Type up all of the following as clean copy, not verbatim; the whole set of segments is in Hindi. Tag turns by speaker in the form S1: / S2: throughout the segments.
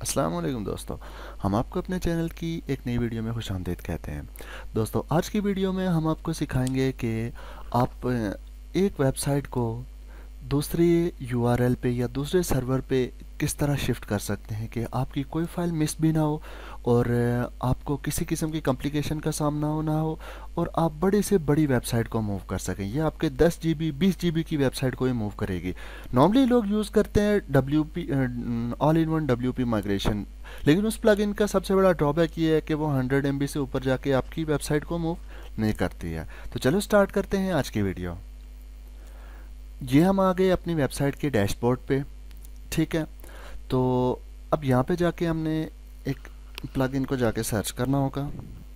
S1: अस्सलाम वालेकुम दोस्तों। हम आपको अपने चैनल की एक नई वीडियो में खुशामदीद कहते हैं। दोस्तों, आज की वीडियो में हम आपको सिखाएंगे कि आप एक वेबसाइट को दूसरी यूआरएल पे या दूसरे सर्वर पे किस तरह शिफ्ट कर सकते हैं कि आपकी कोई फाइल मिस भी ना हो और आपको किसी किस्म की कॉम्प्लिकेशन का सामना ना हो और आप बड़े से बड़ी वेबसाइट को मूव कर सकें। ये आपके 10 जीबी 20 जीबी की वेबसाइट को ये मूव करेगी। नॉर्मली लोग यूज़ करते हैं W all in one W migration, लेकिन उस प्लगइन का सबसे बड़ा ड्रॉबैक ये है कि वो 100 MB से ऊपर जाके आपकी वेबसाइट को मूव नहीं करती है। तो चलो स्टार्ट करते हैं आज की वीडियो। ये हम आ गए अपनी वेबसाइट के डैशबोर्ड पे। ठीक है, तो अब यहाँ पे जाके हमने एक प्लगइन को जाके सर्च करना होगा।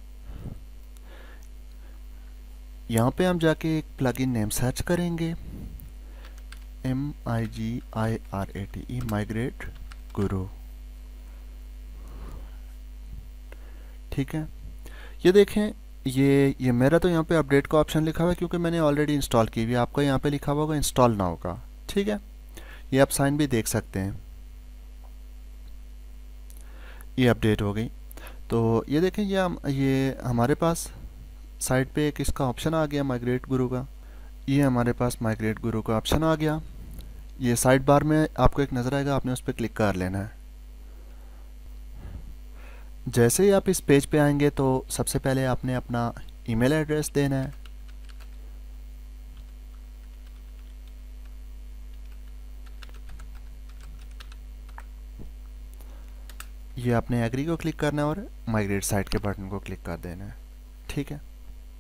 S1: यहाँ पे हम जाके एक प्लगइन नेम सर्च करेंगे, MIGIRATE माइग्रेट गुरु। ठीक है, ये देखें, ये मेरा तो यहाँ पे अपडेट का ऑप्शन लिखा हुआ है क्योंकि मैंने ऑलरेडी इंस्टॉल की हुई है। आपका यहाँ पे लिखा हुआ होगा इंस्टॉल नाउ का। ठीक है, ये आप साइन भी देख सकते हैं, ये अपडेट हो गई। तो ये देखें, ये हमारे पास साइड पे एक इसका ऑप्शन आ गया माइग्रेट गुरु का। ये हमारे पास माइग्रेट गुरु का ऑप्शन आ गया। ये साइड बार में आपको एक नज़र आएगा, आपने उस पर क्लिक कर लेना है। जैसे ही आप इस पेज पे आएंगे तो सबसे पहले आपने अपना ईमेल एड्रेस देना है। ये आपने एग्री को क्लिक करना है और माइग्रेट साइट के बटन को क्लिक कर देना है। ठीक है,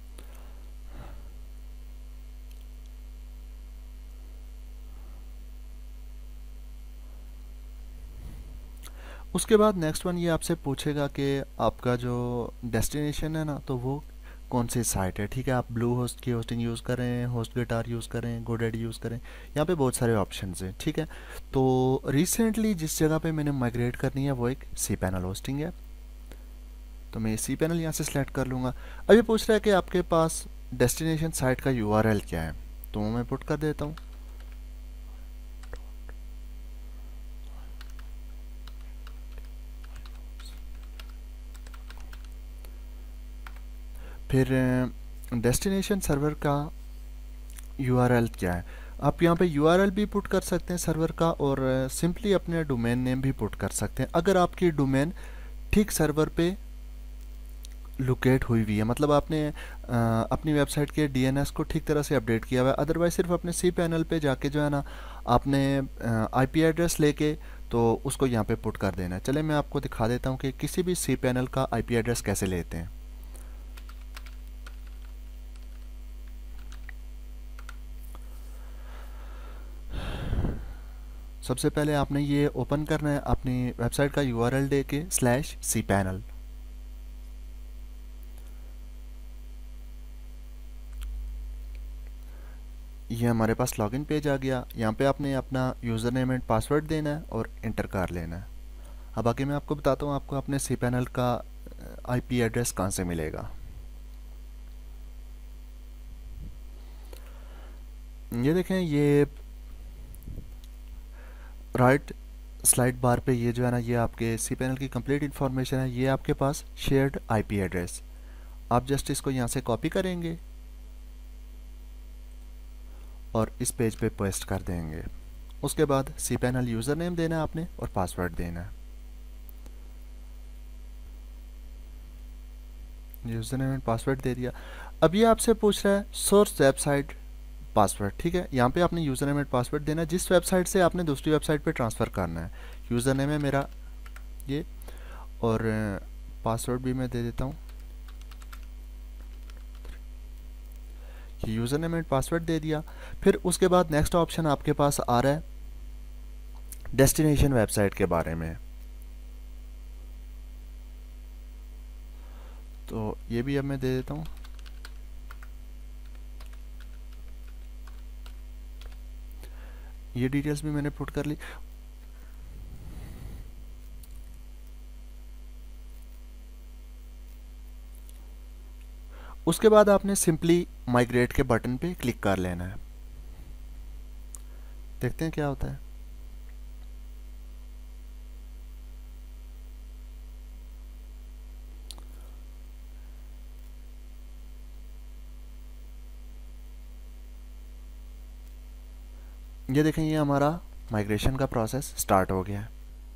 S1: उसके बाद नेक्स्ट वन ये आपसे पूछेगा कि आपका जो डेस्टिनेशन है ना, तो वो कौन सी साइट है। ठीक है, आप ब्लू होस्ट की होस्टिंग यूज़ करें, होस्ट गिटार यूज़ करें, गोडैडी यूज़ करें, यहाँ पे बहुत सारे ऑप्शंस हैं। ठीक है, तो रिसेंटली जिस जगह पे मैंने माइग्रेट करनी है वो एक सी पैनल होस्टिंग है, तो मैं सी पैनल यहाँ से सिलेक्ट कर लूँगा। अब ये पूछ रहा है कि आपके पास डेस्टिनेशन साइट का यूआरएल क्या है, तो मैं पुट कर देता हूँ। फिर डेस्टिनेशन सर्वर का यूआरएल क्या है, आप यहाँ पे यूआरएल भी पुट कर सकते हैं सर्वर का और सिंपली अपने डोमेन नेम भी पुट कर सकते हैं अगर आपकी डोमेन ठीक सर्वर पे लोकेट हुई हुई है, मतलब आपने अपनी वेबसाइट के डीएनएस को ठीक तरह से अपडेट किया हुआ है। अदरवाइज सिर्फ अपने सी पैनल पे जाके जो है ना, आपने आईपी एड्रेस लेके तो उसको यहाँ पे पुट कर देना है। चले मैं आपको दिखा देता हूँ कि किसी भी सी पैनल का आईपी एड्रेस कैसे लेते हैं। सबसे पहले आपने ये ओपन करना है अपनी वेबसाइट का यूआरएल दे के /cpanel। ये हमारे पास लॉगिन पेज आ गया। यहाँ पे आपने अपना यूज़र नेम एंड पासवर्ड देना है और इंटर कर लेना है। अब आगे मैं आपको बताता हूँ आपको अपने सी पैनल का आईपी एड्रेस कहाँ से मिलेगा। ये देखें, ये राइट स्लाइड बार पे ये जो है ना, ये आपके सी पैनल की कंप्लीट इन्फॉर्मेशन है। ये आपके पास शेयर्ड आईपी एड्रेस, आप जस्ट इसको यहाँ से कॉपी करेंगे और इस पेज पे पेस्ट कर देंगे। उसके बाद सी पैनल यूज़र नेम देना है आपने और पासवर्ड देना है। यूज़र नेम एंड पासवर्ड दे दिया। अब ये आपसे पूछ रहा है सोर्स वेबसाइट पासवर्ड। ठीक है, यहाँ पे आपने यूज़र नेम एंड पासवर्ड देना है जिस वेबसाइट से आपने दूसरी वेबसाइट पे ट्रांसफ़र करना है। यूज़र नेम है मेरा ये, और पासवर्ड भी मैं दे देता हूँ। ये यूज़र नेम एंड पासवर्ड दे दिया। फिर उसके बाद नेक्स्ट ऑप्शन आपके पास आ रहा है डेस्टिनेशन वेबसाइट के बारे में, तो ये भी अब मैं दे देता हूँ। ये डिटेल्स भी मैंने पुट कर ली। उसके बाद आपने सिंपली माइग्रेट के बटन पे क्लिक कर लेना है। देखते हैं क्या होता है। ये देखें, ये हमारा माइग्रेशन का प्रोसेस स्टार्ट हो गया है।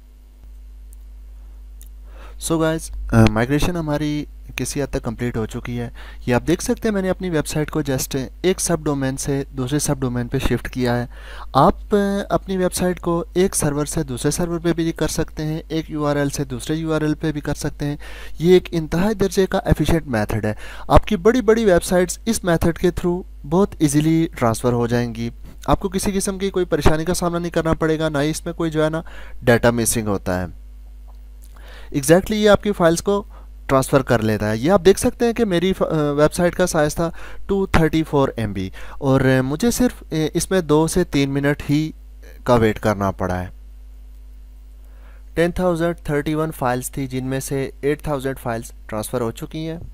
S1: सो गाइज, माइग्रेशन हमारी किसी हद तक कंप्लीट हो चुकी है। ये आप देख सकते हैं, मैंने अपनी वेबसाइट को जस्ट एक सब डोमेन से दूसरे सब डोमेन पे शिफ्ट किया है। आप अपनी वेबसाइट को एक सर्वर से दूसरे सर्वर पे भी कर सकते हैं, एक यूआरएल से दूसरे यूआरएल पे भी कर सकते हैं। ये एक इंतहाई दर्जे का एफिशिएंट मेथड है। आपकी बड़ी बड़ी वेबसाइट्स इस मेथड के थ्रू बहुत ईजिली ट्रांसफ़र हो जाएंगी। आपको किसी किस्म की कोई परेशानी का सामना नहीं करना पड़ेगा, ना ही इसमें कोई जो है ना डाटा मिसिंग होता है। एग्जैक्टली ये आपकी फाइल्स को ट्रांसफ़र कर लेता है। ये आप देख सकते हैं कि मेरी वेबसाइट का साइज़ था 234 MB और मुझे सिर्फ इसमें 2 से 3 मिनट ही का वेट करना पड़ा है। 10,031 फाइल्स थी, जिनमें से 8,000 फाइल्स ट्रांसफ़र हो चुकी हैं।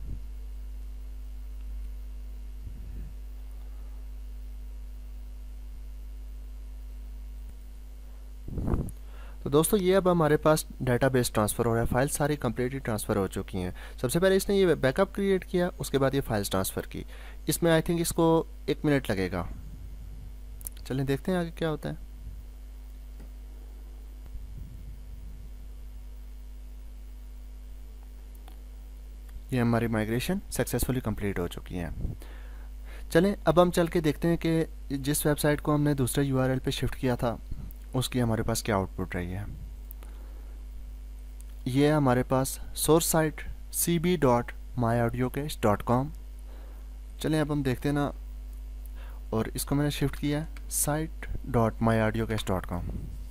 S1: तो दोस्तों, ये अब हमारे पास डेटाबेस ट्रांसफ़र हो रहा है। फाइल्स सारी कम्प्लीटली ट्रांसफ़र हो चुकी हैं। सबसे पहले इसने ये बैकअप क्रिएट किया, उसके बाद ये फाइल्स ट्रांसफ़र की। इसमें आई थिंक इसको 1 मिनट लगेगा। चलें देखते हैं आगे क्या होता है। ये हमारी माइग्रेशन सक्सेसफुली कंप्लीट हो चुकी है। चलें अब हम चल के देखते हैं कि जिस वेबसाइट को हमने दूसरे यूआरएल पे शिफ्ट किया था उसकी हमारे पास क्या आउटपुट रही है। ये हमारे पास सोर्स साइट cb.myaudiocache.com। चलें अब हम देखते हैं ना, और इसको मैंने शिफ्ट किया site.myaudiocache.com।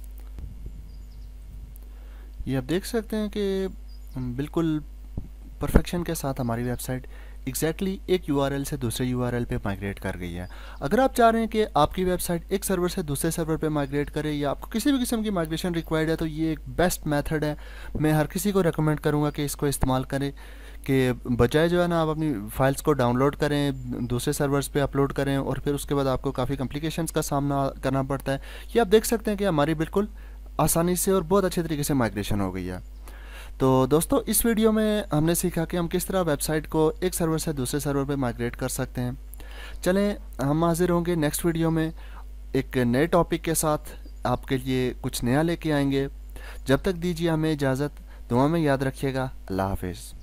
S1: ये आप देख सकते हैं कि बिल्कुल परफेक्शन के साथ हमारी वेबसाइट एग्जैक्टली एक यूआरएल से दूसरे यूआरएल पे माइग्रेट कर गई है। अगर आप चाह रहे हैं कि आपकी वेबसाइट एक सर्वर से दूसरे सर्वर पे माइग्रेट करे, या आपको किसी भी किस्म की माइग्रेशन रिक्वायर्ड है, तो ये एक बेस्ट मेथड है। मैं हर किसी को रेकमेंड करूँगा कि इसको इस्तेमाल करें, कि बजाय जो है ना आप अपनी फाइल्स को डाउनलोड करें, दूसरे सर्वर्स पे अपलोड करें और फिर उसके बाद आपको काफ़ी कॉम्प्लिकेशंस का सामना करना पड़ता है। ये आप देख सकते हैं कि हमारी बिल्कुल आसानी से और बहुत अच्छे तरीके से माइग्रेशन हो गई है। तो दोस्तों, इस वीडियो में हमने सीखा कि हम किस तरह वेबसाइट को एक सर्वर से दूसरे सर्वर पे माइग्रेट कर सकते हैं। चलें हम हाजिर होंगे नेक्स्ट वीडियो में एक नए टॉपिक के साथ, आपके लिए कुछ नया लेके आएंगे। जब तक दीजिए हमें इजाज़त। दुआ में याद रखिएगा। अल्लाह हाफिज़।